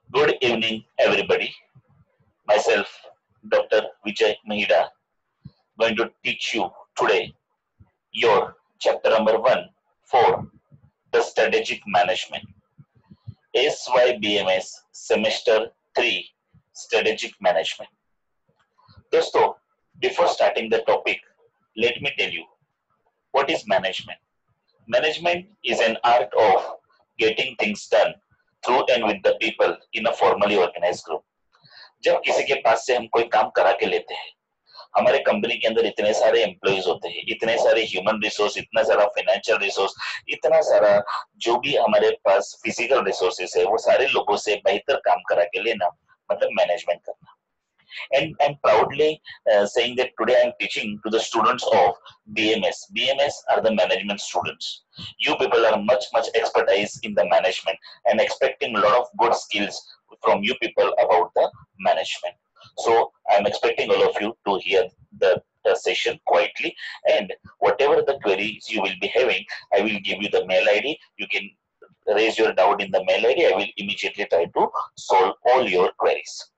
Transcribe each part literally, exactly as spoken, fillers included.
Good evening, everybody. Myself, Doctor Vijay Mahida, going to teach you today your chapter number one for the strategic management. S Y B M S semester three strategic management. दोस्तों, before starting the topic, let me tell you what is management. Management is an art of getting things done through and with the people in a formally organized group. जब किसी के पास से हम कोई काम करा के लेते हैं, हमारे कंपनी के अंदर इतने सारे एम्प्लॉइज होते हैं, इतने सारे ह्यूमन रिसोर्स, इतना सारा फाइनेंशियल रिसोर्स, इतना सारा जो भी हमारे पास फिजिकल रिसोर्सेस है, वो सारे लोगों से बेहतर काम करा के लेना मतलब मैनेजमेंट करना. And I'm proudly uh, saying that today I'm teaching to the students of B M S. B M S are the management students. You people are much, much expertise in the management and expecting a lot of good skills from you people about the management. So I'm expecting all of you to hear the, the session quietly, and whatever the queries you will be having, I will give you the mail I D. You can raise your doubt in the mail I D. I will immediately try to solve all your queries.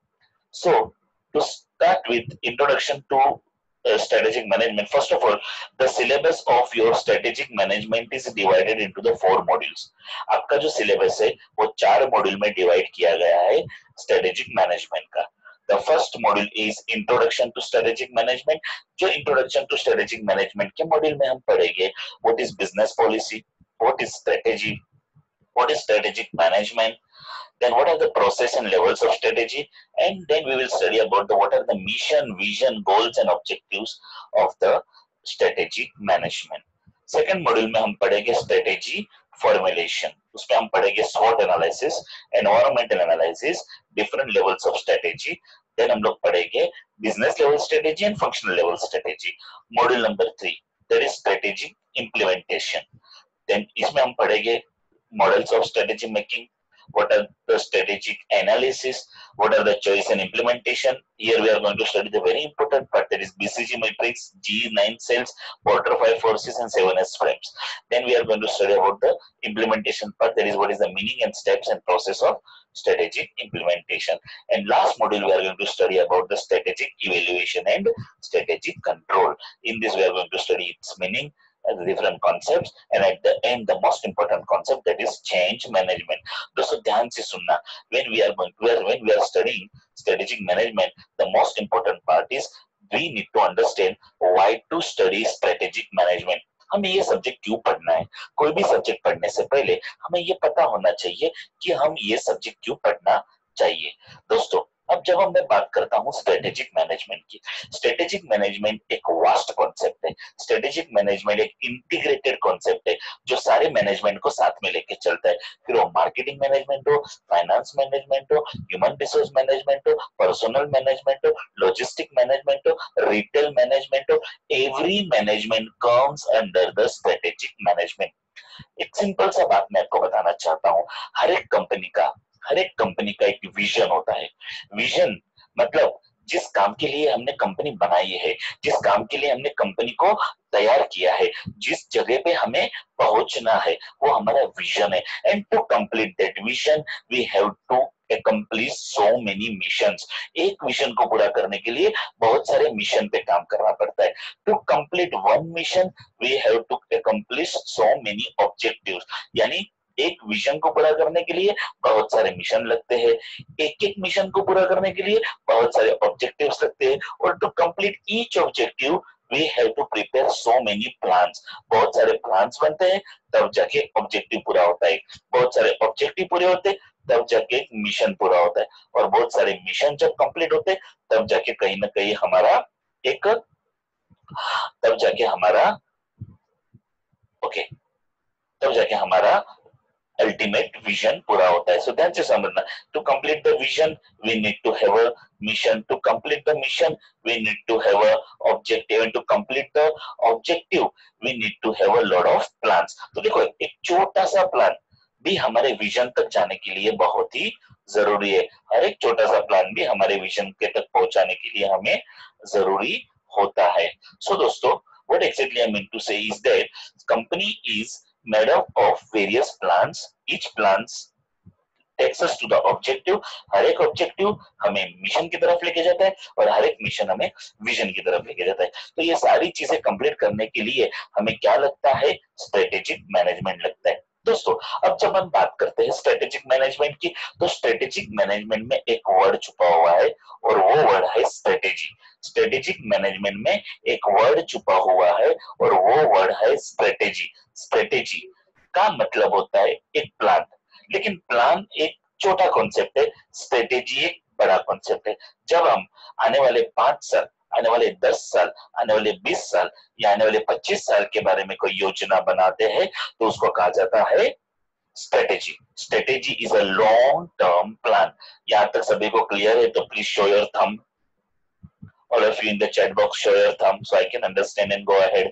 So to start with introduction to uh, strategic management, first of all, the syllabus of your strategic management is divided into the four modules. आपका जो syllabus है वो चार module में divide किया गया है strategic management का. The first module is introduction to strategic management. जो introduction to strategic management के मॉड्यूल में हम पढ़ेंगे what is business policy, what is strategy, what is strategic management, then what are the process and levels of strategy, and then we will study about the what are the mission, vision, goals and objectives of the strategic management. Second module में हम पढ़ेंगे strategy formulation. उसमें हम पढ़ेंगे SWOT analysis, environmental analysis, different levels of strategy. Then हम लोग पढ़ेंगे business level strategy and functional level strategy. Module number three, that is strategic implementation. Then इसमें हम पढ़ेंगे models of strategy making, what are the strategic analysis, what are the choice and implementation. Here we are going to study the very important part, that is B C G matrix, G nine cells, Porter five forces and seven S frames. Then we are going to study about the implementation part, that is what is the meaning and steps and process of strategic implementation. And last module we are going to study about the strategic evaluation and strategic control. In this we are going to study its meaning, the different concepts, and at the end the most important concept, that is change management. दोस्तों ध्यान से सुनना, when we are going to, when we are studying strategic management, the most important part is we need to understand why to study strategic management. हमें ये subject क्यों पढ़ना है. कोई भी सब्जेक्ट पढ़ने से पहले हमें ये पता होना चाहिए कि हम ये सब्जेक्ट क्यों पढ़ना चाहिए. दोस्तों अब जब मैं बात करता हूँ स्ट्रेटेजिक मैनेजमेंट की, स्ट्रेटेजिक मैनेजमेंट एक वास्ट कॉन्सेप्ट है. स्ट्रेटेजिक मैनेजमेंट एक इंटीग्रेटेड कॉन्सेप्ट है जो सारे मैनेजमेंट को साथ में लेके चलता है. फिर वो मार्केटिंग मैनेजमेंट हो, फाइनेंस मैनेजमेंट हो, ह्यूमन रिसोर्स मैनेजमेंट हो, पर्सनल मैनेजमेंट हो, लॉजिस्टिक मैनेजमेंट हो, रिटेल मैनेजमेंट हो, every management comes under the strategic management. एक सिंपल सा बात मैं आपको बताना चाहता हूँ. हर एक कंपनी का हर एक कंपनी का एक विजन होता है. विजन मतलब जिस काम के लिए हमने कंपनी बनाई है, जिस काम के लिए हमने कंपनी को तैयार किया है, जिस जगह पे हमें पहुंचना है, वो हमारा विजन है. And to complete that vision we have to accomplish so many missions. एक मिशन को पूरा करने के लिए बहुत सारे मिशन पे काम करना पड़ता है. To complete one mission we have to accomplish so many objectives. यानी एक विजन को पूरा करने के लिए बहुत सारे मिशन लगते हैं. एक एक मिशन को पूरा करने के लिए बहुत सारे ऑब्जेक्टिव्स लगते हैं. और to complete each objective we have to prepare so many plans. बहुत सारे प्लान्स बनते हैं तब जाके ऑब्जेक्टिव पूरा होता है. बहुत सारे ऑब्जेक्टिव पूरे होते हैं तब जाके मिशन पूरा होता है. और बहुत सारे मिशन जब कंप्लीट होते हैं तब जाके कहीं ना कहीं हमारा एक तब जाके हमारा ओके तब जाके हमारा ultimate vision पूरा होता है. So ध्यान से समझना, to complete the vision we need to have a mission. To complete the mission we need to have a objective, and to complete the objective we need to have a lot of plans. तो देखो एक छोटा सा plan भी हमारे vision तक जाने के लिए बहुत ही जरूरी है. हर एक छोटा सा प्लान भी हमारे विजन के तक पहुंचाने के लिए हमें जरूरी होता है. So दोस्तों what exactly I mean to say is that company is made up of various plans. Each plans takes us to the objective. हर एक ऑब्जेक्टिव हमें मिशन की तरफ लेके जाता है और हर एक मिशन हमें विजन की तरफ लेके जाता है। तो ये सारी चीजें कंप्लीट करने के लिए हमें क्या लगता है? स्ट्रेटेजिक मैनेजमेंट लगता है। दोस्तों अब जब हम बात करते हैं स्ट्रेटेजिक मैनेजमेंट की, तो स्ट्रेटेजिक मैनेजमेंट में एक वर्ड छुपा हुआ है और वो वर्ड है स्ट्रेटेजी। स्ट्रेटेजिक मैनेजमेंट में एक वर्ड छुपा हुआ है और वो वर्ड है स्ट्रेटेजी। स्ट्रेटेजी का मतलब होता है एक प्लान, लेकिन प्लान एक छोटा कॉन्सेप्ट है, स्ट्रेटेजी एक बड़ा कॉन्सेप्ट है। जब हम आने वाले पांच साल, आने वाले दस साल, आने वाले बीस साल या आने वाले पच्चीस साल के बारे में कोई योजना बनाते हैं तो उसको कहा जाता है strategy. Strategy is a long term plan. यहां तक सभी को क्लियर है? तो please show your thumb, all of you in the chat box, show your thumb so I can understand and go ahead.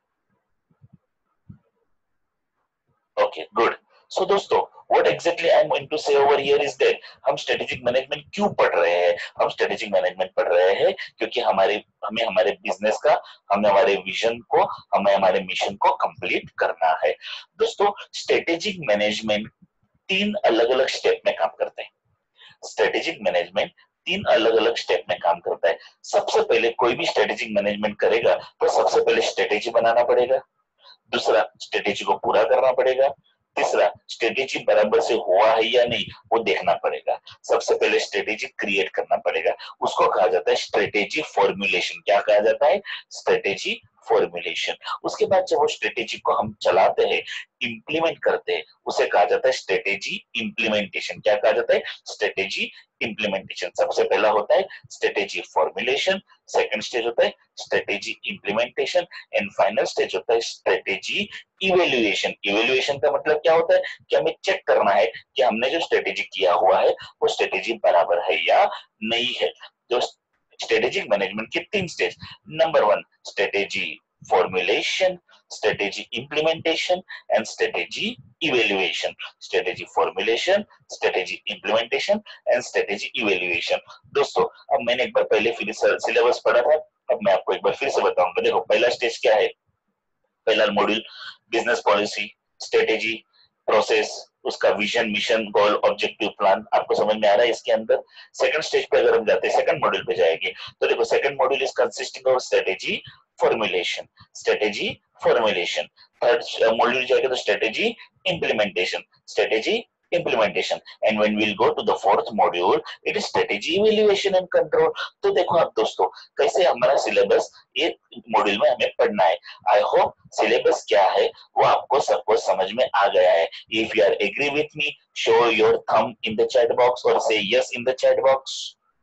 Okay, good. So दोस्तों what exactly I'm going to say over here is that हम strategic management क्यों पढ़ रहे हैं? हम strategic management पढ़ रहे हैं क्योंकि हमारे हमें हमारे बिजनेस का, हमें हमारे विजन को, हमें हमारे मिशन को कंप्लीट करना है। दोस्तों स्ट्रेटेजिक मैनेजमेंट तीन अलग अलग स्टेप में काम करते हैं। स्ट्रेटेजिक मैनेजमेंट तीन अलग अलग स्टेप में काम करता है। सबसे पहले कोई भी स्ट्रेटेजिक मैनेजमेंट करेगा तो सबसे पहले स्ट्रेटेजी बनाना पड़ेगा, दूसरा स्ट्रेटेजी को पूरा करना पड़ेगा, तीसरा स्ट्रेटेजी बराबर से हुआ है या नहीं वो देखना पड़ेगा। सबसे पहले स्ट्रेटेजी क्रिएट करना पड़ेगा, उसको कहा जाता है स्ट्रेटेजी फॉर्मुलेशन। क्या कहा जाता है? Strategy formulation. उसके बाद जब वो स्ट्रेटेजी को हम चलाते हैं, इंप्लीमेंट करते हैं, उसे कहा जाता है स्ट्रेटेजी इंप्लीमेंटेशन। क्या कहा जाता है? Strategy implementation. सबसे पहला होता है स्ट्रेटेजी फॉर्मुलेशन, सेकंड स्टेज होता है strategy implementation and final stage होता है स्ट्रेटेजी इवेल्युएशन। इवेल्युएशन का मतलब क्या होता है कि हमें चेक करना है कि हमने जो स्ट्रेटेजी किया हुआ है वो स्ट्रेटेजी बराबर है या नहीं है। जो स्ट्रेटेजिक मैनेजमेंट के तीन stage, number one strategy formulation, strategy implementation and strategy evaluation. Strategy formulation, strategy implementation and strategy evaluation. दोस्तों अब मैंने एक बार पहले फिर सिलेबस पढ़ा था, अब मैं आपको एक बार फिर से बताऊंगा। देखो पहला स्टेज क्या है? पहला module business policy, strategy, process, उसका vision, mission, goal, objective, plan. आपको समझ में आ रहा है इसके अंदर? सेकंड स्टेज पे अगर हम जाते हैं, सेकंड मॉड्यूल पे जाएंगे तो देखो second module is consisting of strategy formulation, strategy formulation. Third module जाएगा तो strategy implementation, strategy implementation, and when we'll go to the fourth module it is strategy evaluation and control। तो देखो आप दोस्तों कैसे हमारा सिलेबस एक मॉड्यूल में हमें पढ़ना है। आई होप सिलेबस क्या है वो आपको सबको समझ में आ गया है। If you are agree with me, show your thumb in the chat box और say yes in the chat box.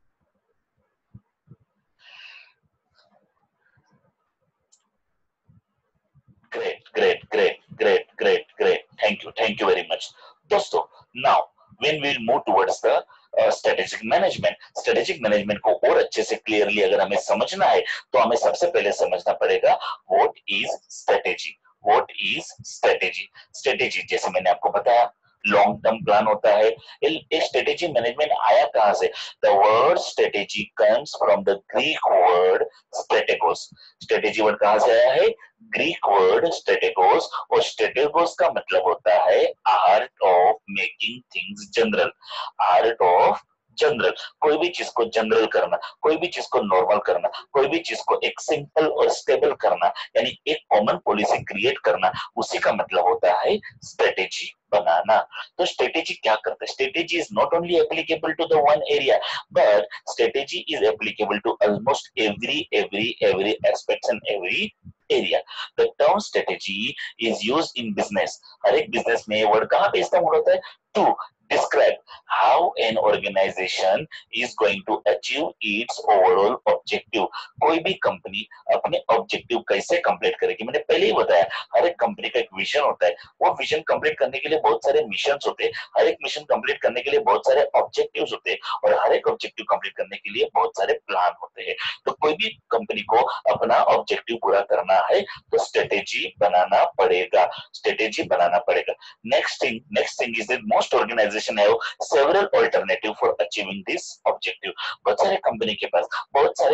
Great, great, great, great, great, great. Thank you, thank you very much. दोस्तों, now when we'll move towards the uh, strategic management, strategic management को और अच्छे से clearly अगर हमें समझना है तो हमें सबसे पहले समझना पड़ेगा what is strategy, what is strategy। strategy जैसे मैंने आपको बताया लॉन्ग टर्म प्लान होता है। स्ट्रेटेजी मैनेजमेंट आया कहां से? The word strategy comes from the Greek word strategos. Strategy word कहां से आया है? ग्रीक वर्ड स्ट्रेटेगोस, और स्ट्रेटेगोस का मतलब होता है art of making things general. Art of general, कोई भी चीज को जनरल करना, कोई भी चीज को नॉर्मल करना, कोई भी चीज को एक सिंपल और स्टेबल करना, यानी एक कॉमन पॉलिसी क्रिएट करना, उसी का मतलब होता है स्ट्रेटेजी बनाना। तो स्ट्रेटेजी क्या करता है? Strategy is not only applicable to the one area but strategy is applicable to almost every every every aspects and every area। The term strategy is used in business। हर एक business में ये word कहां पे इस्तेमाल होता है? To describe how an organization is going to achieve its overall objective। कोई भी कंपनी अपने ऑब्जेक्टिव कैसे कंप्लीट करेगी? मैंने पहले ही बताया हर एक कंपनी का एक विजन होता है, वो विजन कंप्लीट करने के लिए बहुत सारे मिशंस होते हैं, हर एक मिशन कंप्लीट करने के लिए बहुत सारे ऑब्जेक्टिव्स होते हैं और हर एक ऑब्जेक्टिव कंप्लीट करने के लिए बहुत सारे प्लान होते हैं। तो कोई भी कंपनी को अपना ऑब्जेक्टिव पूरा करना है तो स्ट्रेटेजी बनाना पड़ेगा, स्ट्रेटेजी बनाना पड़ेगा। Next thing next thing is that most organization have several alternative for achieving this objective. बहुत सारे कंपनी के पास बहुत सारे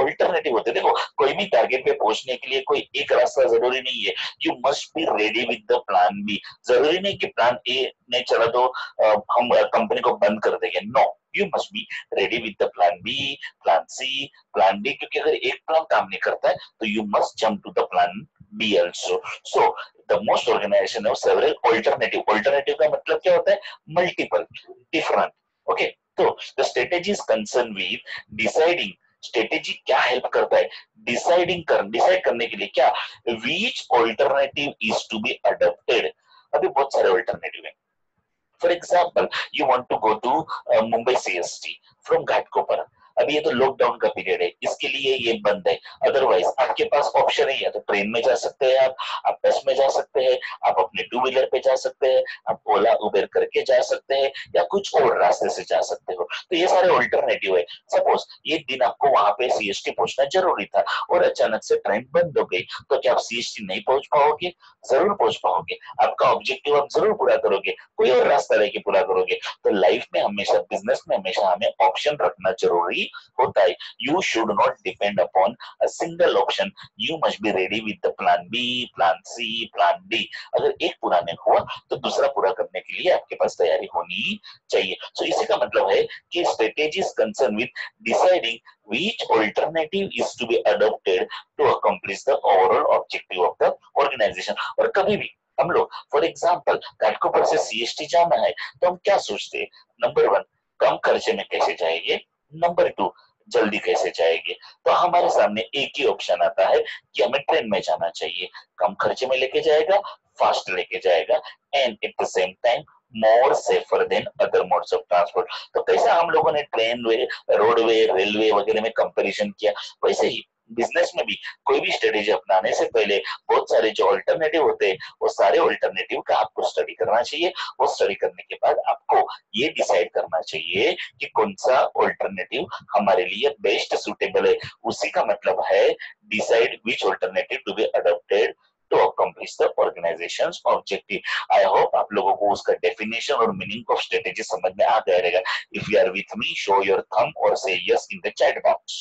ऑल्टरनेटिव होते हैं। देखो कोई भी टारगेट पे पहुंचने के लिए कोई एक रास्ता जरूरी नहीं है। You must be ready with the plan B. जरूरी नहीं कि प्लान ए नहीं चला तो uh, हम कंपनी को बंद कर देंगे। No, you must be ready with the plan B, plan C, plan D, क्योंकि अगर एक प्लान काम नहीं करता है तो you must jump to the plan B also. So the most organization है सेवरल ऑल्टरनेटिव। ऑल्टरनेटिव का मतलब क्या होता है? Multiple, different. ओके, तो the strategy is concern with deciding. Strategy क्या हेल्प करता है? डिसाइडिंग कर डिसाइड करने के लिए क्या, विच alternative is to be adopted. अभी बहुत सारे ऑल्टरनेटिव है। For example, you want to go to Mumbai CST from Ghatkopar. अभी ये तो लॉकडाउन का पीरियड है, इसके लिए ये बंद है। अदरवाइज आपके पास ऑप्शन ही है, तो ट्रेन में जा सकते हैं आप आप बस में जा सकते हैं, आप अपने टू व्हीलर पे जा सकते हैं, आप ओला उबेर करके जा सकते हैं, या कुछ और रास्ते से जा सकते हो। तो ये सारे ऑल्टरनेटिव है। सपोज ये दिन आपको वहां पे सीएसटी पहुंचना जरूरी था और अचानक से ट्रेन बंद हो गई, तो क्या आप सीएसटी नहीं पहुंच पाओगे? जरूर पहुंच पाओगे। आपका ऑब्जेक्टिव आप जरूर पूरा करोगे, कोई और रास्ता लेके पूरा करोगे। तो लाइफ में हमेशा, बिजनेस में हमेशा हमें ऑप्शन रखना जरूरी होता है। You should not depend upon a single option. You must be ready with the plan B, plan C, plan D. अगर एक पूरा नहीं हुआ तो दूसरा पूरा करने के लिए आपके पास तैयारी होनी चाहिए। सो so, इसी का मतलब है कि strategy is concern with deciding which alternative is to be adopted to accomplish the overall objective of the organization। और कभी भी हम लोग फॉर एग्जाम्पल घाटकोपर से सीएसटी जाना है तो हम क्या सोचते हैं? नंबर वन, कम खर्चे में कैसे जाएंगे। नंबर टू, जल्दी कैसे जाएंगे। तो हमारे सामने एक ही ऑप्शन आता है कि हमें ट्रेन में जाना चाहिए। कम खर्चे में लेके जाएगा, फास्ट लेके जाएगा, and at the same time more safer than other modes of transport. तो कैसा हम लोगों ने ट्रेन वे, रोडवे, रेलवे वगैरह में कंपैरिजन किया, वैसे ही बिजनेस में भी कोई भी स्ट्रेटेजी अपनाने से पहले बहुत सारे जो अल्टरनेटिव होते हैं वो सारे अल्टरनेटिव का आपको स्टडी करना चाहिए। वो स्टडी करने के बाद आपको ये डिसाइड करना चाहिए कि कौन सा अल्टरनेटिव हमारे लिए बेस्ट सुटेबल है। उसी का मतलब है decide which alternative to be adopted to accomplish the organization's objective। I hope आप लोगों को उसका definition और meaning of strategy समझ में आ गया रहेगा। If you are with me, show your thumb or say yes in the chat box।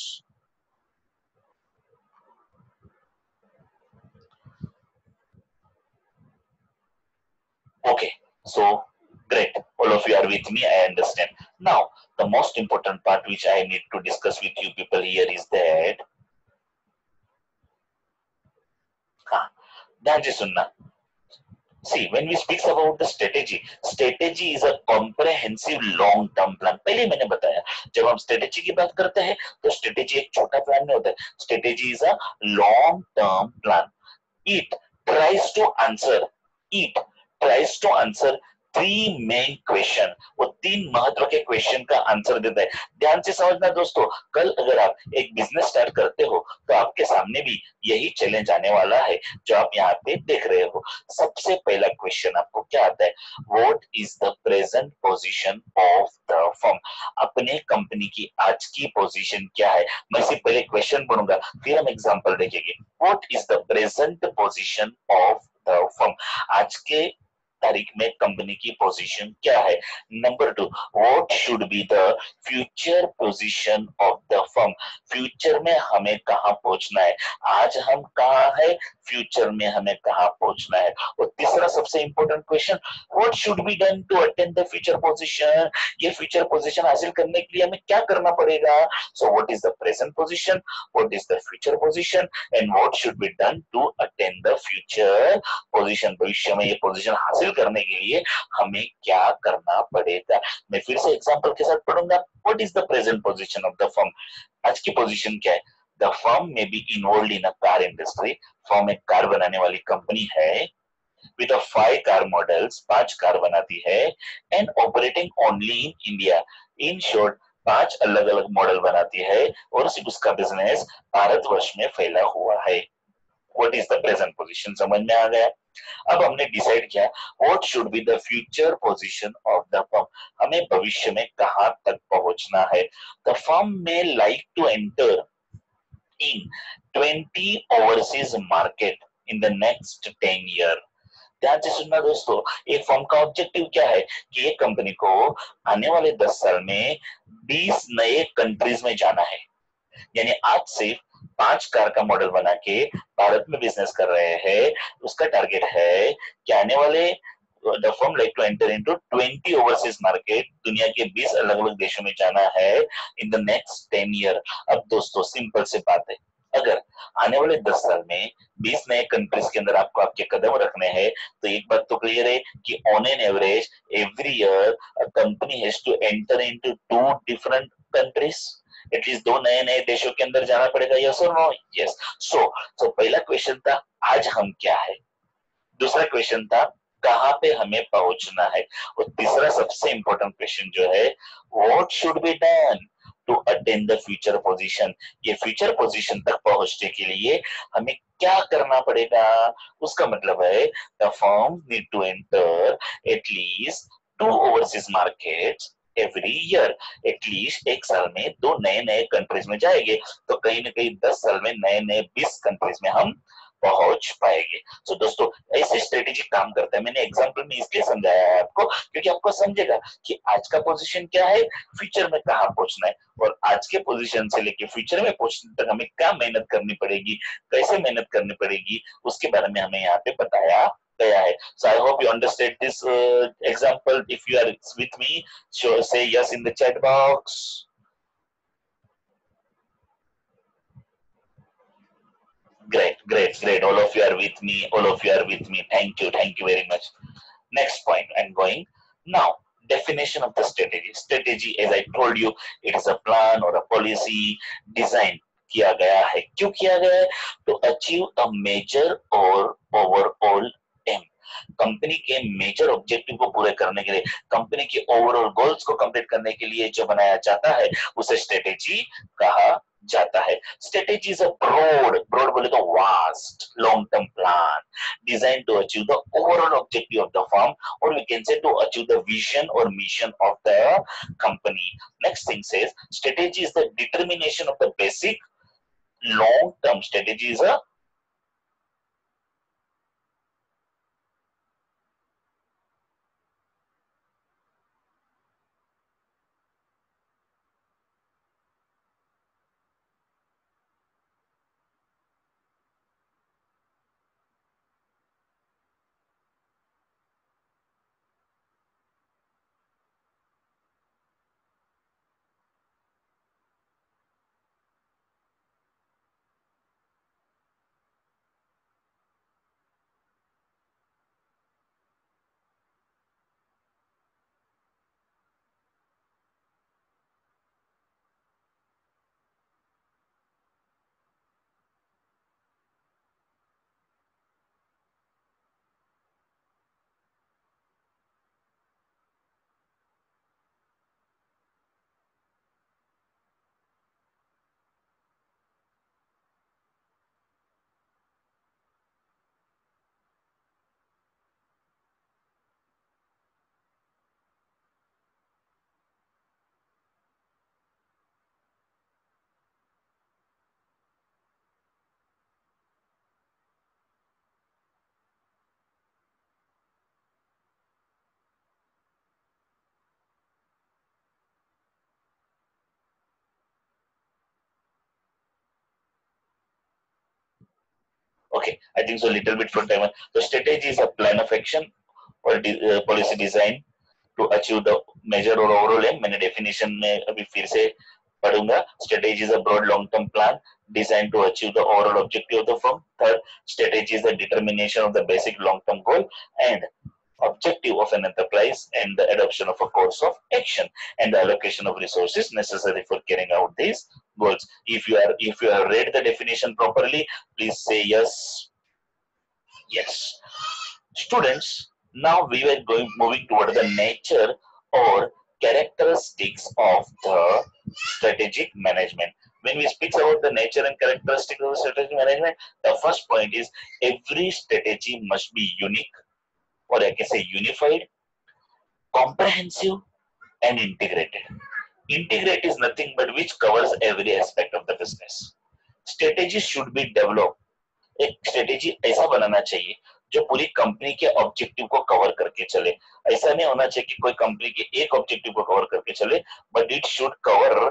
Okay, so great. All of you are with me, I understand. Now, the most important part which I need to discuss with you people here is that, हाँ, ध्यान से सुनना। See, when we speak about the strategy, strategy is a comprehensive long term plan। पहले मैंने बताया, जब हम strategy की बात करते हैं तो strategy एक छोटा प्लान नहीं होता है। strategy is a long term plan। It tries to answer, it tries to answer three main question। वो तीन महत्व के क्वेश्चन का आंसर देता है। ध्यान से समझना दोस्तों, कल अगर आप एक बिजनेस स्टार्ट करते हो तो आपके सामने भी यही चैलेंज आने वाला है जो आप यहाँ पे देख रहे हो। सबसे पहला क्वेश्चन आपको क्या आता है? What is the present position of the firm. अपने कंपनी की आज की पोजीशन क्या है? मैं सिर्फ पहले क्वेश्चन पढ़ूंगा, फिर हम एग्जांपल देखेंगे। What is the present position of the firm. आज के तारीख में कंपनी की पोजीशन क्या है? Number two, what should be the future position of the firm. Future में हमें कहां पहुंचना है? आज हम कहां है, फ्यूचर में हमें कहां पहुंचना है। और तीसरा सबसे important question, what should be done to attain the future position. ये फ्यूचर पोजीशन हासिल करने के लिए हमें क्या करना पड़ेगा? So what is the present position, what is the future position, and what should be done to attain the future position. भविष्य में ये पोजीशन हासिल करने के लिए हमें क्या करना पड़ेगा। मैं फिर से एग्जांपल के साथ पढ़ूंगा। What is the present position of the firm. आज की पोजीशन क्या है? The firm may be involve in a car industry. Firm एक कार बनाने वाली कंपनी है with a five car models, पांच कार बनाती है, and operating only in India। in short, पांच अलग अलग मॉडल बनाती है और सिर्फ उसका बिजनेस भारतवर्ष में फैला हुआ है। What is the present position? समझ में आ गया। अब हमने डिसाइड किया what should be the future position of the firm। हमें भविष्य में कहां तक पहुंचना है। The firm may like to enter in twenty overseas market in the next ten year। ध्यान से सुनना दोस्तों, एक फर्म का ऑब्जेक्टिव क्या है कि ये कंपनी को आने वाले दस साल में बीस नए कंट्रीज में जाना है। यानी आज सिर्फ पांच कार का मॉडल बना के भारत में बिजनेस कर रहे हैं। उसका टारगेट है कि आने वाले the firm like to enter into twenty overseas market, दुनिया के बीस अलग अलग देशों में जाना है in the next ten year। अब दोस्तों सिंपल से बात है, अगर आने वाले दस साल में बीस नए कंट्रीज के अंदर आपको आपके कदम रखने हैं तो एक बात तो क्लियर है कि on an average every year a company has to enter into two different countries. At least दो नए नए देशों के अंदर जाना पड़ेगा। यस और नो? यस। सो सो पहला क्वेश्चन था आज हम क्या है, दूसरा क्वेश्चन था कहां पे हमें पहुंचना है, और तीसरा सबसे इंपॉर्टेंट क्वेश्चन जो है what should be done to attain the future position. ये फ्यूचर पोजीशन तक पहुंचने के लिए हमें क्या करना पड़ेगा। उसका मतलब है the firm need to enter at least two overseas markets every year. At least एक साल में दो नए नए कंट्रीज में जाएंगे तो कहीं ना कहीं दस साल में नए नए बीस कंट्रीज में हम पहुंच पाएंगे। सो so, दोस्तों ऐसे स्ट्रेटेजी काम करता है। मैंने एग्जांपल में इसलिए समझाया है आपको क्योंकि आपको समझेगा कि आज का पोजीशन क्या है, फ्यूचर में कहां पहुंचना है, और आज के पोजीशन से लेके फ्यूचर में पहुंचने तक हमें क्या मेहनत करनी पड़ेगी, कैसे मेहनत करनी पड़ेगी, उसके बारे में हमें यहाँ पे बताया गया है। So I hope you understand this uh, example. If you are with me, sure, say yes in the chat box. Great, great, great. All of you are with me. All of you are with me. Thank you. Thank you very much. Next point I'm going. Now, definition of the strategy. Strategy, as I told you, it is a plan or a policy design किया गया है। क्यों किया गया है? To achieve a major or overall aim. Company के major objective को पूरे करने के लिए, कंपनी के ओवरऑल गोल्स को कंप्लीट करने के लिए जो बनाया जाता है उसे स्ट्रेटेजी कहा जाता है। Strategy is a broad, broad बोले तो vast long term plan design to achieve the overall objective of the firm, और we can say to achieve the vision और mission of the company. Next thing says strategy is the determination of the basic long term strategy is a Okay, I think so. Little bit for time. The strategy is a plan of action or de uh, policy design to achieve the measure or overall aim. मैंने definition में अभी फिर से पढ़ूंगा. Strategy is a broad long-term plan designed to achieve the overall objective of the firm. Third, strategy is the determination of the basic long-term goal and objective of an enterprise and the adoption of a course of action and the allocation of resources necessary for carrying out these goals. If you are if you have read the definition properly, please say yes. Yes. Students, now we were going moving toward the nature or characteristics of the strategic management. When we speak about the nature and characteristics of strategic management, the first point is every strategy must be unique, or I can say unified, comprehensive, and integrated. Integrate is nothing but which covers every aspect of the business. Strategy should be developed. एक strategy ऐसा बनाना चाहिए जो पूरी company के objective को cover करके चले। ऐसा नहीं होना चाहिए कि कोई कंपनी के एक ऑब्जेक्टिव को कवर करके चले, but it should cover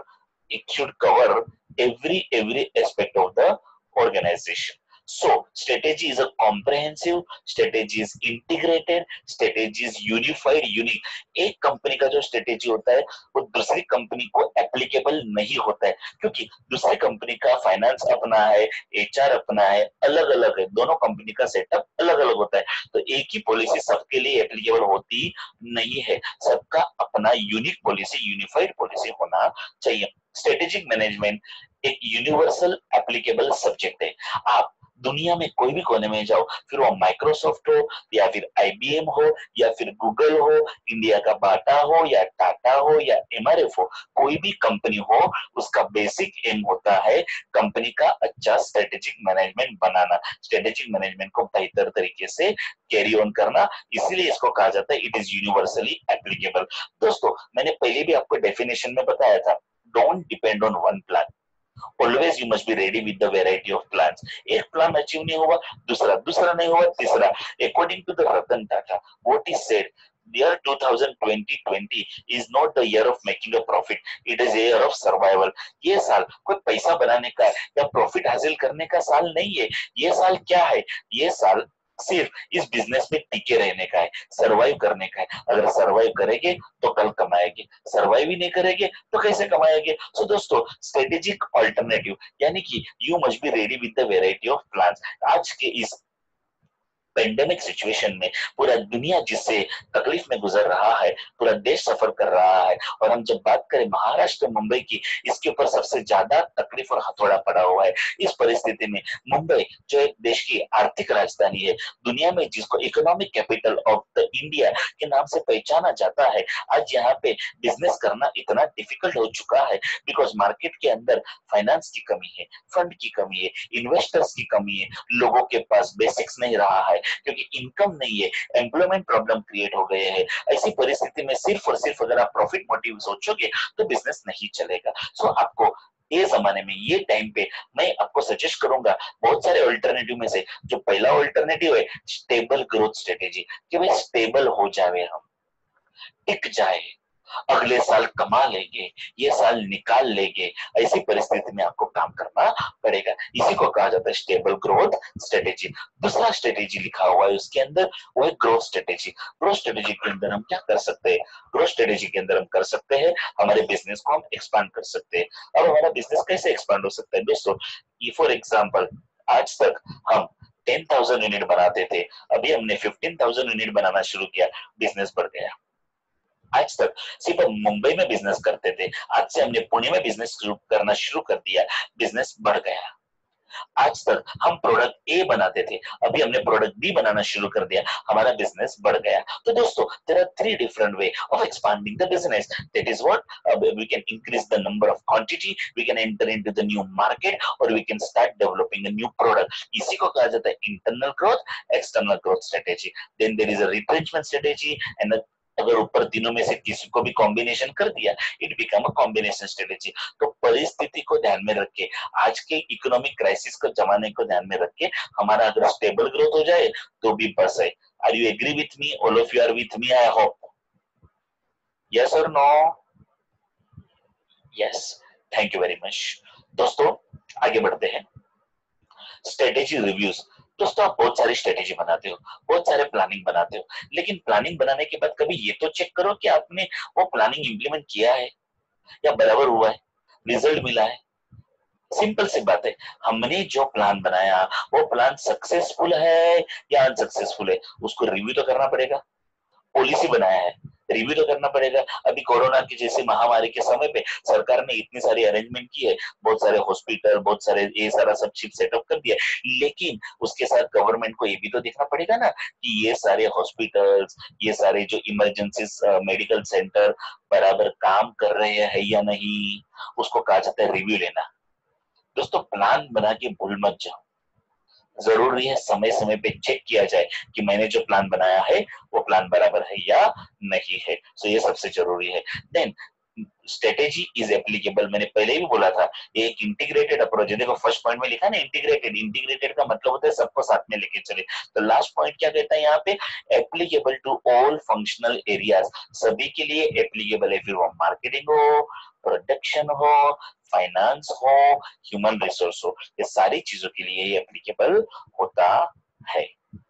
it should cover every every aspect of the organization. So strategy is a comprehensive, strategy is integrated, strategy is unified, unique. एक कंपनी का जो स्ट्रेटेजी होता है वो दूसरी कंपनी को एप्लीकेबल नहीं होता है, क्योंकि दूसरी कंपनी का फाइनेंस अपना है, एचआर अपना है, अलग अलग है, दोनों कंपनी का सेटअप अलग अलग होता है। तो एक ही पॉलिसी सबके लिए एप्लीकेबल होती नहीं है, सबका अपना यूनिक पॉलिसी, यूनिफाइड पॉलिसी होना चाहिए। स्ट्रेटेजिक मैनेजमेंट एक यूनिवर्सल एप्लीकेबल सब्जेक्ट है। आप दुनिया में कोई भी कोने में जाओ, फिर वो माइक्रोसॉफ्ट हो या फिर आईबीएम हो या फिर गूगल हो, इंडिया का बाटा हो या टाटा हो या एमआरएफ हो, कोई भी कंपनी हो, उसका बेसिक एम होता है कंपनी का अच्छा स्ट्रेटेजिक मैनेजमेंट बनाना, स्ट्रेटेजिक मैनेजमेंट को बेहतर तरीके से कैरी ऑन करना। इसीलिए इसको कहा जाता है इट इज यूनिवर्सली एप्लीकेबल। दोस्तों, मैंने पहले भी आपको डेफिनेशन में बताया था, don't depend on one plan, always you must be ready with the variety of plans. एक प्लान अचीव नहीं हुआ, दूसरा दूसरा नहीं हुआ, तीसरा। According to the Ratan Tata, what he said, year twenty twenty is not the year of making a profit, it is a year of survival. ये साल कोई पैसा बनाने का या प्रॉफिट हासिल करने का साल नहीं है। ये साल क्या है? ये साल सिर्फ इस बिजनेस में टिके रहने का है, सरवाइव करने का है। अगर सरवाइव करेंगे तो कल कमाएंगे, सरवाइव ही नहीं करेंगे तो कैसे कमाएंगे? सो दोस्तों, स्ट्रेटेजिक अल्टरनेटिव यानी कि you must be ready with the variety of plans. आज के इस पेंडेमिक सिचुएशन में पूरा दुनिया जिससे तकलीफ में गुजर रहा है, पूरा देश सफर कर रहा है, और हम जब बात करें महाराष्ट्र मुंबई की, इसके ऊपर सबसे ज्यादा तकलीफ और हथौड़ा पड़ा हुआ है। इस परिस्थिति में मुंबई जो एक देश की आर्थिक राजधानी है, दुनिया में जिसको economic capital of the India के नाम से पहचाना जाता है, आज यहाँ पे बिजनेस करना इतना डिफिकल्ट हो चुका है बिकॉज मार्केट के अंदर फाइनेंस की कमी है, फंड की कमी है, इन्वेस्टर्स की कमी है, लोगों के पास बेसिक्स नहीं रहा है क्योंकि इनकम नहीं है, एम्प्लॉयमेंट प्रॉब्लम क्रिएट हो गए हैं। ऐसी परिस्थिति में सिर्फ और सिर्फ अगर आप प्रॉफिट मोटिव सोचोगे तो बिजनेस नहीं चलेगा। सो so, आपको ये जमाने में, ये टाइम पे मैं आपको सजेस्ट करूंगा बहुत सारे अल्टरनेटिव में से जो पहला अल्टरनेटिव है स्टेबल ग्रोथ स्ट्रेटेजी, कि भाई स्टेबल हो जाए, हम टिक जाए, अगले साल कमा लेंगे, ये साल निकाल लेंगे, ऐसी परिस्थिति में आपको काम करना पड़ेगा। इसी को कहा जाता है स्टेबल ग्रोथ स्ट्रेटेजी। दूसरा स्ट्रेटेजी लिखा हुआ है उसके अंदर, वो है ग्रोथ स्ट्रेटेजी। ग्रोथ स्ट्रेटेजी के अंदर हम क्या कर सकते हैं? ग्रोथ स्ट्रेटेजी के अंदर हम कर सकते हैं हमारे बिजनेस को हम एक्सपांड कर सकते हैं। अब हमारा बिजनेस कैसे एक्सपांड हो सकता है दोस्तों? फॉर एग्जाम्पल, आज तक हम टेन थाउजेंड यूनिट बनाते थे, अभी हमने फिफ्टीन थाउजेंड यूनिट बनाना शुरू किया, बिजनेस बढ़ गया। आज तक सिर्फ हम मुंबई में बिजनेस करते थे, आज से हमने पुणे में बिजनेस करना शुरू कर दिया, बिजनेस बढ़ गया। आज तक हम प्रोडक्ट ए बनाते थे, अभी हमने प्रोडक्ट बी बनाना शुरू कर दिया, हमारा बिजनेस बढ़ गया। तो दोस्तों, there are three different way of expanding the business. That is what we can increase the number of quantity, we can enter into the new market, और we can start developing a new product. इसी को कहा जाता है internal growth, external growth strategy. Then there is a retrenchment strategy, and अगर ऊपर तीनों में से किसी को भी कॉम्बिनेशन कर दिया, it become a combination strategy. तो परिस्थिति को ध्यान में रख के, आज के इकोनॉमिक क्राइसिस को जमाने को ध्यान में रख के, हमारा अगर स्टेबल ग्रोथ हो जाए तो भी बस है। Are you agree with me? All of you are with me, I hope. Yes और no? Yes, thank you very much. दोस्तों, आगे बढ़ते हैं। Strategy reviews. दोस्तों, आप बहुत सारी स्ट्रेटेजी बनाते हो, बहुत सारे प्लानिंग बनाते हो, लेकिन प्लानिंग बनाने के बाद कभी ये तो चेक करो कि आपने वो प्लानिंग इंप्लीमेंट किया है या बराबर हुआ है, रिजल्ट मिला है। सिंपल सी बात है, हमने जो प्लान बनाया वो प्लान सक्सेसफुल है या अनसक्सेसफुल है, उसको रिव्यू तो करना पड़ेगा। पॉलिसी बनाया है, रिव्यू तो करना पड़ेगा। अभी कोरोना की जैसे महामारी के समय पे सरकार ने इतनी सारी अरेंजमेंट की है, बहुत सारे हॉस्पिटल, बहुत सारे ये सारा सब चीज सेटअप कर दिया, लेकिन उसके साथ गवर्नमेंट को ये भी तो देखना पड़ेगा ना कि ये सारे हॉस्पिटल्स, ये सारे जो इमरजेंसी मेडिकल सेंटर बराबर काम कर रहे हैं या नहीं, उसको कहा जाता है रिव्यू लेना। दोस्तों, प्लान बना के भूल मत जाओ, जरूरी है समय समय पे चेक किया जाए कि मैंने जो प्लान बनाया है वो प्लान बराबर है या नहीं है। सो so, ये सबसे जरूरी है। देन स्ट्रेटेजी इज एप्लीकेबल, मैंने पहले भी बोला था, ये एक इंटीग्रेटेड अप्रोच है। देखो फर्स्ट पॉइंट में लिखा ना इंटीग्रेटेड, इंटीग्रेटेड का मतलब होता है सबको साथ में लेके चले। तो लास्ट पॉइंट क्या कहता है यहाँ पे, applicable to all functional areas, सभी के लिए एप्लीकेबल है, फिर वो मार्केटिंग हो, प्रोडक्शन हो, फाइनेंस हो, ह्यूमन रिसोर्स हो, ये सारी चीजों के लिए ये एप्लीकेबल होता है।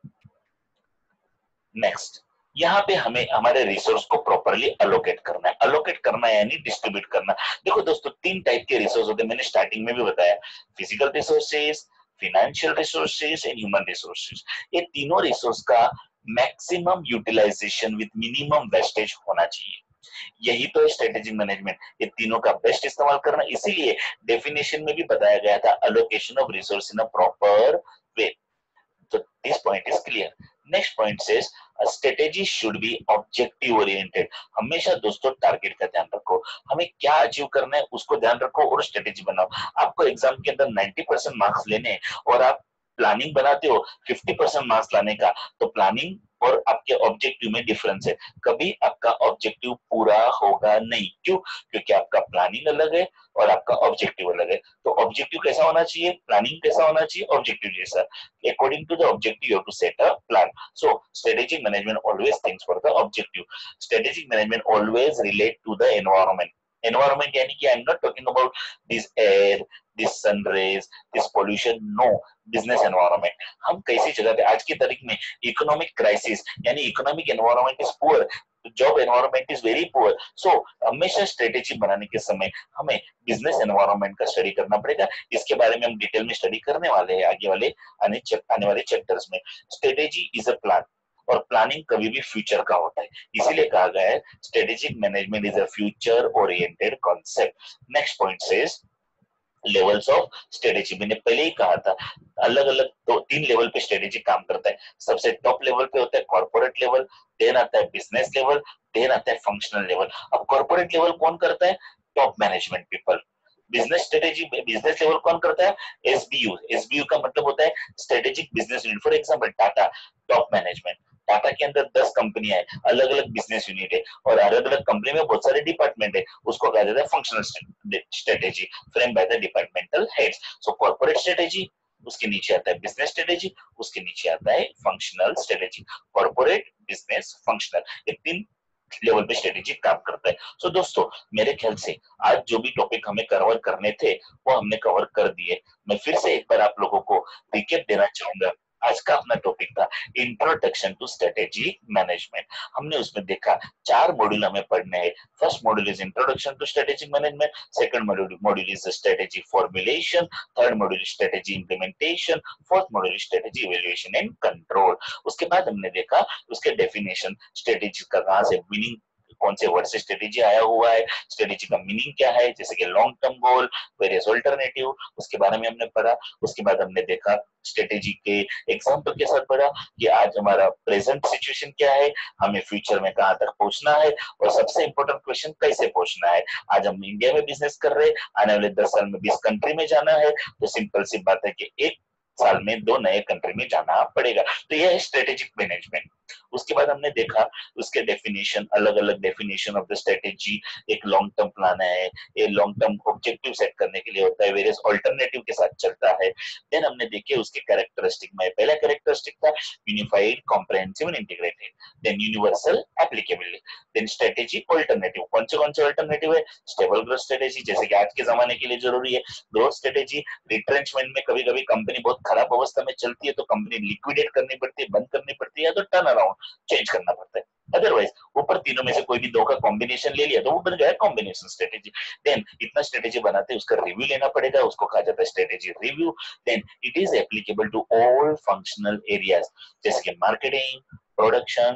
नेक्स्ट, यहाँ पे हमें हमारे रिसोर्स को प्रॉपरली अलोकेट करना है। अलोकेट करना है यानी डिस्ट्रीब्यूट करना। देखो दोस्तों, तीन टाइप के रिसोर्स होते हैं, मैंने स्टार्टिंग में भी बताया, physical resources, financial resources and human resources. ये तीनों रिसोर्स का maximum utilization with minimum wastage होना चाहिए। यही तो है स्ट्रेटेजिक मैनेजमेंट, ये तीनों का बेस्ट इस्तेमाल करना। इसीलिए डेफिनेशन में भी बताया गया था, allocation of resource in a proper way. So this point is clear. Next point says a strategy should be objective oriented. हमेशा दोस्तों टारगेट का ध्यान रखो, हमें क्या अचीव करना है उसको ध्यान रखो और स्ट्रेटेजी बनाओ। आपको एग्जाम के अंदर नब्बे परसेंट मार्क्स लेने हैं और आप प्लानिंग बनाते हो पचास परसेंट मार्क्स लाने का, तो प्लानिंग और आपके ऑब्जेक्टिव में डिफरेंस है। कभी आपका ऑब्जेक्टिव पूरा होगा नहीं। क्यों? क्योंकि आपका प्लानिंग अलग है और आपका ऑब्जेक्टिव अलग है। तो ऑब्जेक्टिव कैसा होना चाहिए, प्लानिंग कैसा होना चाहिए, ऑब्जेक्टिव जैसा। According to the objective, you have to set a plan. So, strategic management always thinks for the objective. Strategic management always relate to the environment. Environment यानी कि I'm not talking about this air, this sun rays, this pollution. No, business environment. हम कैसी जगह पे, आज की तारीख में इकोनॉमिक क्राइसिस यानी economic environment is poor, job environment is very poor. So हमेशा स्ट्रेटेजी बनाने के समय हमें बिजनेस एनवायरनमेंट का स्टडी करना पड़ेगा। इसके बारे में हम डिटेल में स्टडी करने वाले हैं आगे वाले आने आने वाले चैप्टर्स में। स्ट्रेटेजी इज अ प्लान और प्लानिंग कभी भी फ्यूचर का होता है, इसीलिए कहा गया है strategic management is a future oriented concept. Next point says levels of strategy. मैंने पहले ही कहा था, अलग अलग दो तीन लेवल पे स्ट्रेटेजी काम करता है। सबसे टॉप लेवल पे होता है कॉर्पोरेट लेवल, देन आता है बिजनेस लेवल, देन आता है फंक्शनल लेवल। अब कॉर्पोरेट लेवल कौन करता है, top management people. Business strategy business level कौन करता है, एसबीयू। एसबीयू का मतलब होता है strategic business unit. For example Tata, top management. Tata के अंदर दस कंपनियां है, अलग अलग बिजनेस यूनिट है और अलग अलग कंपनी में बहुत सारे डिपार्टमेंट है, उसको कहा जाता है functional strategy frame by the departmental heads. So corporate strategy, उसके नीचे आता है बिजनेस स्ट्रेटेजी, उसके नीचे आता है functional strategy. Corporate, business, functional, ये तीन लेवल पे स्ट्रेटेजी काम करता है। सो so, दोस्तों मेरे ख्याल से आज जो भी टॉपिक हमें कवर करने थे वो हमने कवर कर दिए। मैं फिर से एक बार आप लोगों को रिकेप देना चाहूंगा। आज का अपना टॉपिक था इंट्रोडक्शन टू स्ट्रेटेजी मैनेजमेंट। हमने उसमें देखा चार मॉड्यूल हमें पढ़ने हैं। First module is introduction to strategic management, second module module is strategy formulation, third module strategy implementation, fourth module strategy evaluation and control. उसके बाद हमने देखा उसके डेफिनेशन, स्ट्रेटेजी का कहां से मीनिंग, कौन से वर्ड से स्ट्रेटेजी आया हुआ है, स्ट्रेटेजी का मीनिंग क्या है, जैसे कि long term goal, various alternative, उसके बारे में हमने पढ़ा। उसके बाद हमने देखा स्ट्रेटेजी के एग्जांपल के साथ पढ़ा कि आज हमारा प्रेजेंट सिचुएशन क्या है, हमें फ्यूचर में कहां तक पहुंचना है और सबसे इंपॉर्टेंट क्वेश्चन कैसे पहुंचना है। आज हम इंडिया में बिजनेस कर रहे हैं, आने वाले दस साल में बीस कंट्री में जाना है, तो सिंपल सी बात है कि एक साल में दो नए कंट्री में जाना पड़ेगा। तो यह है स्ट्रेटेजिक मैनेजमेंट। उसके बाद हमने देखा उसके डेफिनेशन, अलग अलग डेफिनेशन ऑफ द स्ट्रेटेजी। एक लॉन्ग टर्म प्लान है, ये लॉन्ग टर्म ऑब्जेक्टिव सेट करने के लिए होता है, वेरियस अल्टरनेटिव के साथ चलता है। देन हमने देखे उसके कैरेक्टरिस्टिक में, पहला कैरेक्टरिस्टिक था unified, comprehensive and integrated, then universal applicability, then strategy alternative. कौन से कौन से अल्टरनेटिव है, स्टेबल ग्रोथ स्ट्रेटेजी जैसे कि आज के जमाने के लिए जरूरी है, ग्रोथ स्ट्रेटेजी, रिट्रेंचमेंट में कभी कभी कंपनी बहुत खराब अवस्था में चलती है तो कंपनी लिक्विडेट करनी पड़ती है, बंद करनी पड़ती है, या तो टर्न अराउंड चेंज करना पड़ता है। अदरवाइज ऊपर तीनों में से कोई भी दो का कॉम्बिनेशन ले लिया तो वो बन गया कॉम्बिनेशन स्ट्रेटेजी। देन इतना स्ट्रेटेजी बनाते हैं उसका रिव्यू लेना पड़ेगा, उसको कहा जाता है strategy review. Then it is applicable to all functional areas जैसे कि मार्केटिंग, प्रोडक्शन,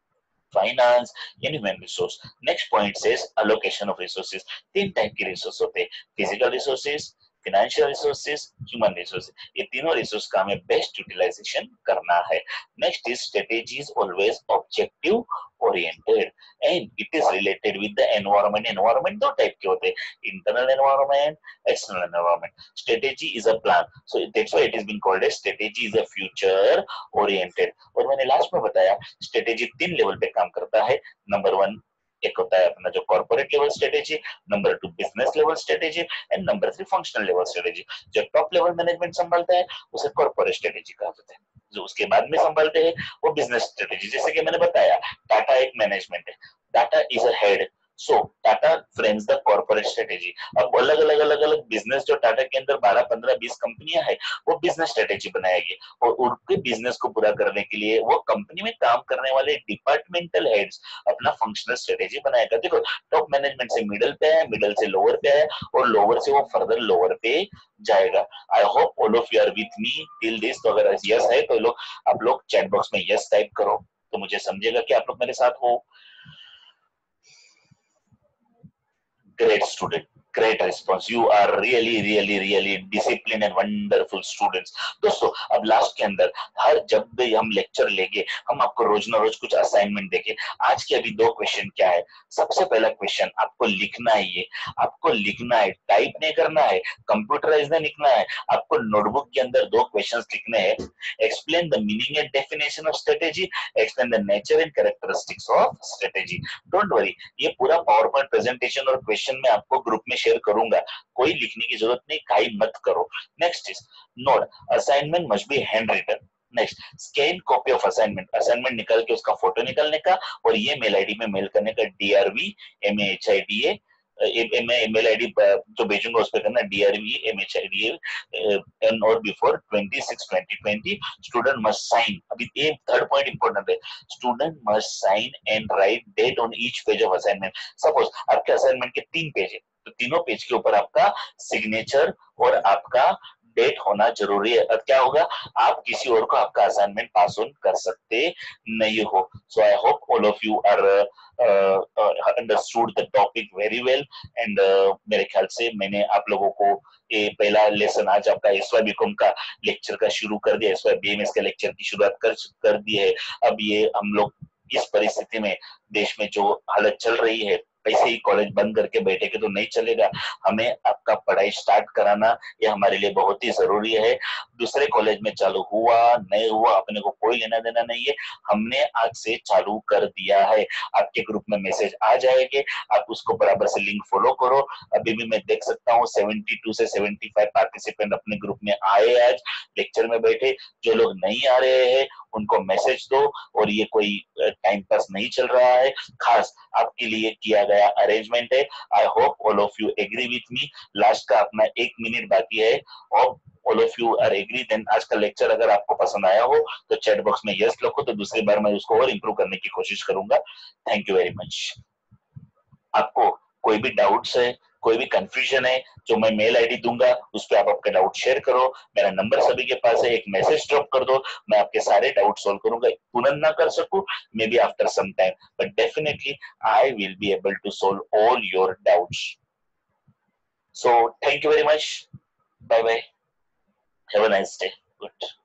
फाइनेंस यानी human resource. Next point says allocation of resources. तीन टाइप के रिसोर्स होते हैं, physical resources, financial resources, human resources. ये तीनों रिसोर्स का हमें बेस्ट यूटिलाइजेशन करना है। Next is strategy is always objective oriented and it is related with the environment. Environment दो टाइप के होते हैं, internal environment, external environment. Strategy is a plan, so that's why it is been called as strategy is a future oriented. और मैंने last में बताया strategy तीन level पे काम करता है। नंबर वन एक होता है अपना जो corporate level strategy, number two business level strategy and number three functional level strategy. जो टॉप लेवल मैनेजमेंट संभालता है उसे कॉर्पोरेट स्ट्रेटेजी कहा जाता है, जो उसके बाद में संभालते हैं वो बिजनेस स्ट्रेटेजी। जैसे कि मैंने बताया टाटा एक मैनेजमेंट है, Tata is a head, so Tata frames the corporate strategy. अब अलग अलग अलग अलग बिजनेस जो टाटा के अंदर बारह पंद्रह बीस कंपनियां हैं वो बिजनेस स्ट्रेटेजी बनाएगी और उनके बिजनेस को पूरा करने के लिए वो कंपनी में काम करने वाले डिपार्टमेंटल हेड्स अपना फंक्शनल स्ट्रेटेजी बनाएगा। देखो टॉप मैनेजमेंट से मिडिल पे है, मिडिल से लोअर पे है और लोअर से वो फर्दर लोअर पे जाएगा। I hope all of you are with me till this. तो अगर यस है तो लोग आप लोग चैट बॉक्स में यस टाइप करो तो मुझे समझेगा कि आप लोग मेरे साथ हो। Great student, great response. You are really really really disciplined and wonderful students. दोस्तों अब लास्ट के अंदर हर जब भी हम लेक्चर लेंगे हम आपको रोज ना रोज कुछ असाइनमेंट देंगे। आज के अभी दो क्वेश्चन क्या है, सबसे पहला क्वेश्चन आपको लिखना है, ये आपको लिखना है, टाइप नहीं करना है, कंप्यूटराइज नहीं लिखना है, आपको नोटबुक के अंदर दो क्वेश्चंस लिखने हैं। Explain the meaning and definition of strategy, explain the nature and characteristics of strategy. Don't worry, ये पूरा पावर पॉइंट प्रेजेंटेशन और क्वेश्चन मैं आपको ग्रुप में शेयर करूंगा, कोई लिखने की जरूरत नहीं, काई मत करो। Next is note assignment must be hand written. Next scan copy of assignment, assignment निकाल के उसका फोटो निकालने का और ये मेल आईडी में मेल करने का, DRV M H I D A mail ID जो भेजूंगा उस पर करना DRV M H I D A और before twenty six twenty twenty. Student must sign, अभी ये थर्ड पॉइंट इंपॉर्टेंट है, student must sign and write date on each page of assignment. Suppose आपके असाइनमेंट के तीन पेज है तो तीनों पेज के ऊपर आपका सिग्नेचर और आपका डेट होना जरूरी है। अब क्या होगा, आप किसी और को आपका असाइनमेंट पास ऑन कर सकते नहीं हो। So I hope all of you are understood the topic very well and मेरे ख्याल से मैंने आप लोगों को ये पहला लेसन आज आपका एस वाई बीकॉम का लेक्चर का शुरू कर दिया, एस वाई बीएमएस का लेक्चर की शुरुआत कर कर दी है। अब ये हम लोग इस परिस्थिति में देश में जो हालत चल रही है ऐसे ही कॉलेज बंद करके बैठे तो नहीं चलेगा, हमें आपका पढ़ाई स्टार्ट कराना ये हमारे लिए बहुत ही जरूरी है। दूसरे कॉलेज में चालू हुआ नहीं हुआ अपने को कोई लेना देना नहीं है, हमने आज से चालू कर दिया है। आपके ग्रुप में मैसेज आ जाएंगे, आप उसको बराबर से लिंक फॉलो करो। अभी भी मैं देख सकता हूँ बहत्तर से पचहत्तर पार्टिसिपेंट अपने ग्रुप में आए, आज लेक्चर में बैठे। जो लोग नहीं आ रहे हैं उनको मैसेज दो, और ये कोई टाइम पास नहीं चल रहा है, खास आपके लिए किया गया अरेंजमेंट है। I hope all of you agree with me. Last का अपना एक मिनट बाकी है और all of you are agree, then आज का लेक्चर अगर आपको पसंद आया हो तो चैट बॉक्स में यस लिखो, तो दूसरी बार मैं उसको और इंप्रूव करने की कोशिश करूंगा। Thank you very much. आपको कोई भी डाउट्स है, कोई भी कंफ्यूजन है, जो मैं मेल आईडी दूंगा उस पर आप आपके डाउट शेयर करो। मेरा नंबर सभी के पास है, एक मैसेज ड्रॉप कर दो, मैं आपके सारे डाउट सॉल्व करूंगा। तुरंत ना कर सकूं, maybe after some time, but definitely I will be able to solve all your doubts. So thank you very much, bye bye, have a nice day, good.